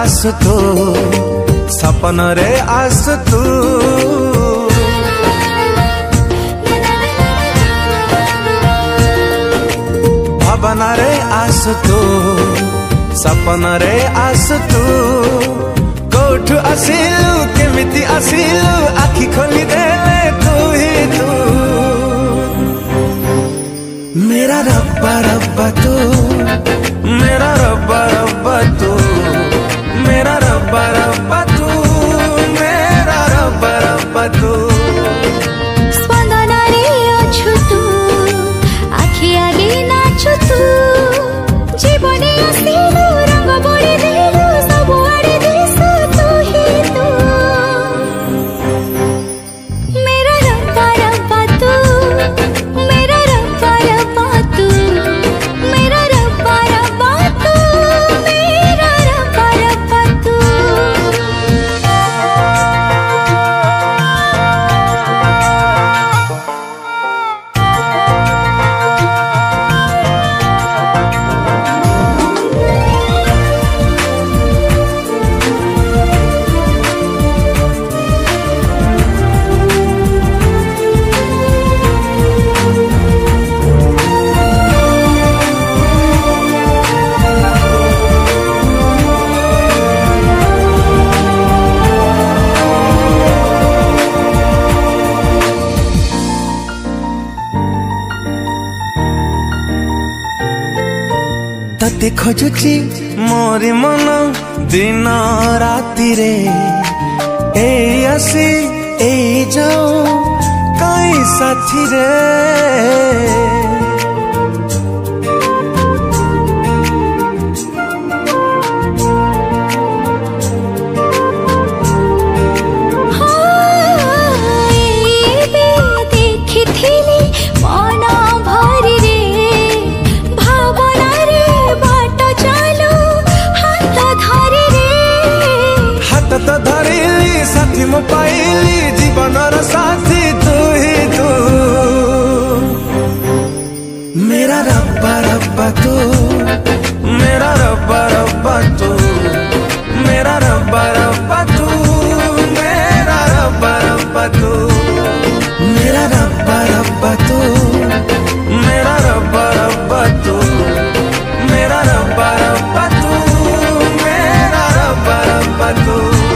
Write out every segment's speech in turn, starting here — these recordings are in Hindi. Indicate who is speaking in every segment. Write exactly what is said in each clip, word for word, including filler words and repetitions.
Speaker 1: आसु तू सपन रे आसु तू भावना रे आसु तू सपन रे आसु तू कोठु आसिलु केमिति आसिलु आखि खोली देले तू ही तू मेरा रब्बा रब्बा तू मेरा रब्बा रब्बा तू मेरा रब्बा रब्बा तू मेरा रब्बा रब्बा तू
Speaker 2: स्पंदन रे अछु तू आखि आगे नाचु तू जीवने आसिलु रंग बोली देलु सब आड़े दिसु तू ही तू मेरा रब्बा रब्बा तू मेरा रब्बा रब्बा तू मेरा रब्बा रब्बा तू मेरा रब्बा रब्बा तू
Speaker 1: तते खोजुची मोरी मन दिन राति रे ए आसी ए जाओ कई साथी रे तो धरिली साथी मो पाइली जीवनर साथी तू ही तू मेरा रब्बा रब्बा तू मेरा रब्बा रब्बा तू मेरा रब्बा रब्बा तू मेरा रब्बा रब्बा तू मेरा रब्बा रब्बा तू मेरा रब्बा रब्बा तू मेरा रब्बा रब्बा तू मेरा रब्बा रब्बा तू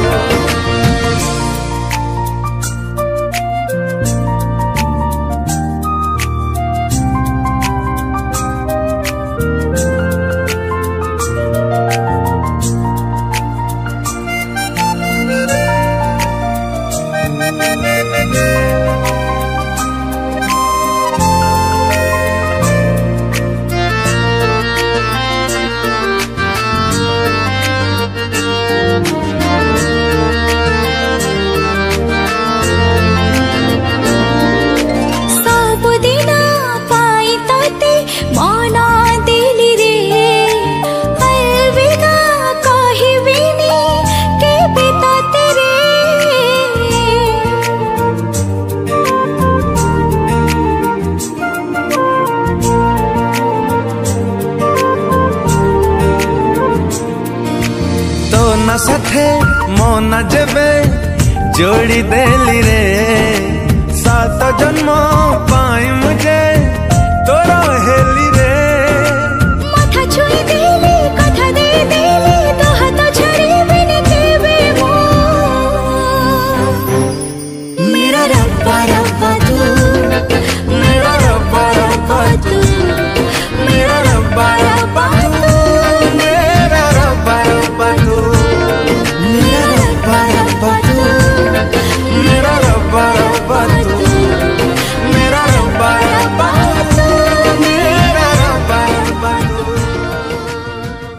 Speaker 1: साथे मोना जेबे जोड़ी देली रे सात जन्म पाई मुझे तोरा हेली रे
Speaker 2: माथा छुई दे